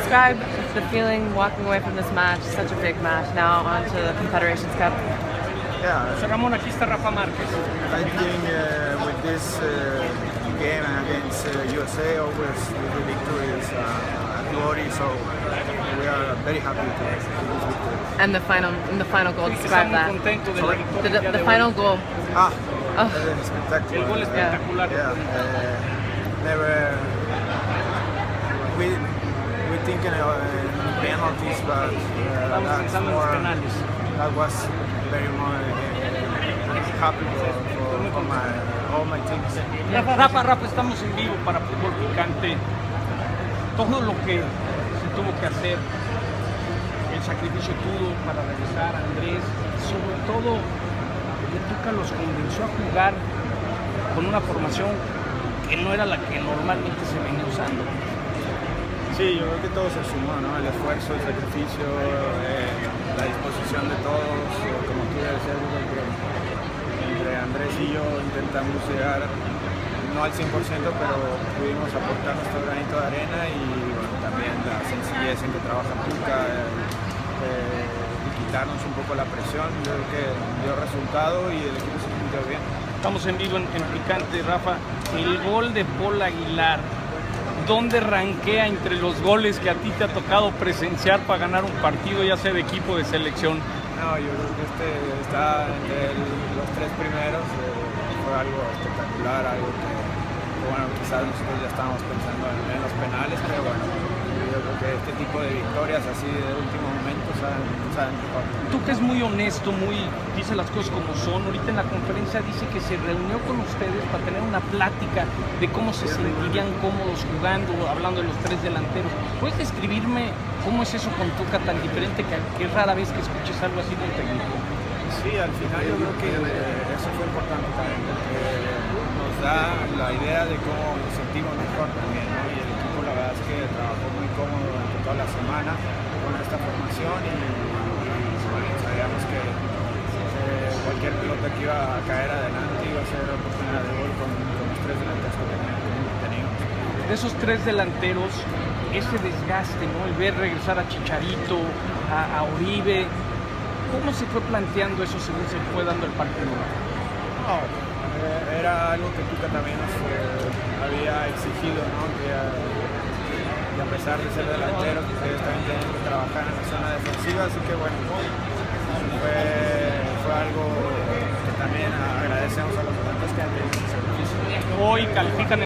describe the feeling walking away from this match, such a big match, now onto the Confederations Cup? Yeah, Ramón, aquí está Rafa Marquez. I think with this game against USA, always the victory is a glory, so we are very happy to this victory. And the final goal, describe that. The final goal. Spectacular. El gol espectacular. Never. We think in penalties, but that was very more happy for all my teams. Rafa, estamos en vivo para Fútbol Picante. Todo lo que se tuvo que hacer, el sacrificio tuvo para regresar a Andrés, sobre todo el Tuca los convenció a jugar con una formación que no era la que normalmente se venía usando. Sí, yo creo que todo se sumó, ¿no? El esfuerzo, el sacrificio, la disposición de todos, como tú decías, entre Andrés y yo intentamos llegar, no al 100%, pero pudimos aportar nuestro granito de arena y bueno, también la sencillez en que trabaja Tuca, quitarnos un poco la presión, yo creo que dio resultado y el equipo se sintió bien. Estamos en vivo en Picante, Rafa. El gol de Paul Aguilar, ¿dónde rankea entre los goles que a ti te ha tocado presenciar para ganar un partido, ya sea de equipo o de selección? No, yo creo que está entre los tres primeros. Fue algo espectacular, algo que bueno, quizás nosotros ya estábamos pensando en los penales, pero bueno, yo creo que este tipo de victorias así de último momento saben mejor. Tú que es muy honesto, dice las cosas como son, ahorita en la conferencia dice que se reunió con ustedes para tener una plática de cómo se sentirían cómodos jugando, hablando de los tres delanteros. ¿Puedes describirme cómo es eso con Tuca tan diferente que es rara vez que escuches algo así de un técnico? Sí, al final yo creo que eso fue importante también, porque nos da la idea de cómo nos sentimos mejor también, ¿no? Y el equipo la verdad es que trabajó muy cómodo durante toda la semana con esta formación y bueno, sabíamos que cualquier pelota que iba a caer adelante iba a ser oportunidad de gol con los tres delanteros que teníamos. De esos tres delanteros, ese desgaste, ¿no? El ver regresar a Chicharito, a Oribe, ¿cómo se fue planteando eso según se fue dando el partido? No, era algo que Tuca también nos había exigido, ¿no? Que a pesar de ser delanteros, ustedes también tienen que trabajar en la zona defensiva, así que bueno, fue algo que también agradecemos a los delanteros que han tenido ese servicio. Hoy califican